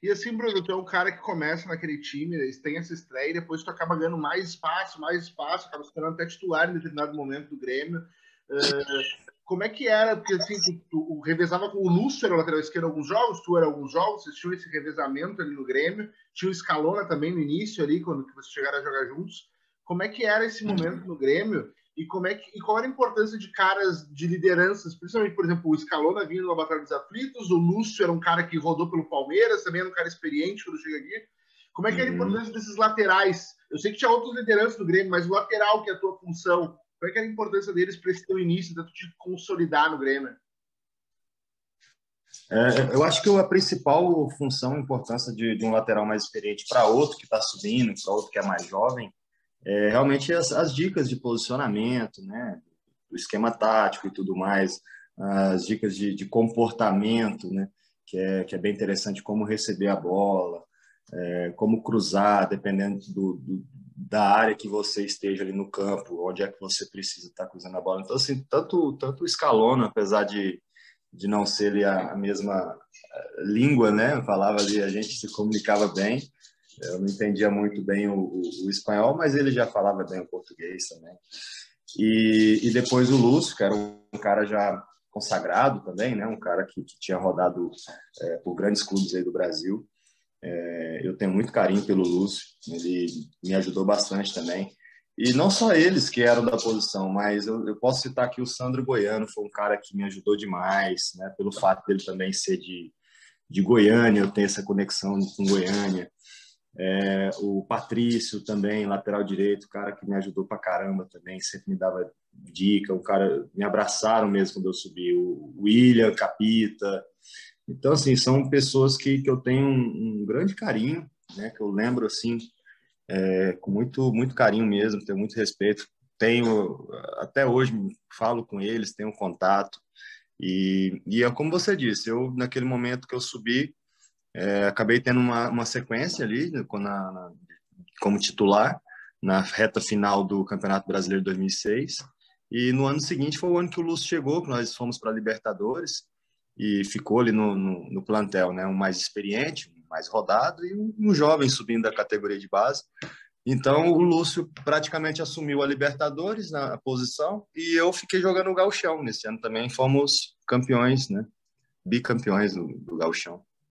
E assim, Bruno, tu é um cara que começa naquele time, eles têm essa estreia e depois tu acaba ganhando mais espaço, acaba se tornando até titular em determinado momento do Grêmio. Como é que era? Porque assim, tu revezava com o Lúcio, era o lateral esquerdo alguns jogos, tu era alguns jogos, vocês tinham esse revezamento ali no Grêmio, tinha o Scalona também no início ali, quando vocês chegaram a jogar juntos. Como é que era esse momento no Grêmio? E qual era a importância de caras de lideranças, principalmente, por exemplo, o Scalona vindo na Batalha dos Aflitos, o Lúcio era um cara que rodou pelo Palmeiras, também era um cara experiente quando chega aqui. Como é que era a Uhum. importância desses laterais? Eu sei que tinha outras lideranças do Grêmio, mas o lateral, que é a tua função, qual é que era a importância deles para esse teu início, de te consolidar no Grêmio? Eu acho que a principal função e importância de um lateral mais experiente para outro que está subindo, para outro que é mais jovem, é realmente as dicas de posicionamento, né? O esquema tático e tudo mais, as dicas de comportamento, né? Que é bem interessante, como receber a bola, como cruzar, dependendo da área que você esteja ali no campo, onde é que você precisa estar cruzando a bola. Então, assim, tanto o Scalona, apesar de não ser ali a mesma língua, né? Falava ali, a gente se comunicava bem. Eu não entendia muito bem o espanhol, mas ele já falava bem o português também. E depois o Lúcio, que era um cara já consagrado também, né? Um cara que tinha rodado por grandes clubes aí do Brasil. Eu tenho muito carinho pelo Lúcio, ele me ajudou bastante também. E não só eles que eram da posição, mas eu posso citar aqui o Sandro Goiano, foi um cara que me ajudou demais, né? Pelo fato dele também ser de Goiânia, eu tenho essa conexão com Goiânia. O Patrício também, lateral direito, cara que me ajudou pra caramba também, sempre me dava dica, o cara me abraçaram mesmo quando eu subi, o William Capita. Então, assim, são pessoas que eu tenho um grande carinho, né, que eu lembro, assim, com muito carinho mesmo, tenho muito respeito. Tenho, até hoje, falo com eles, tenho contato. E é como você disse, eu, naquele momento que eu subi, acabei tendo uma sequência ali, né, como titular, na reta final do Campeonato Brasileiro de 2006. E no ano seguinte foi o ano que o Lúcio chegou, que nós fomos para a Libertadores e ficou ali no plantel, né? Um mais experiente, um mais rodado e um jovem subindo da categoria de base. Então o Lúcio praticamente assumiu a Libertadores na posição e eu fiquei jogando o Gauchão. Nesse ano também fomos campeões, né? Bicampeões do Gauchão.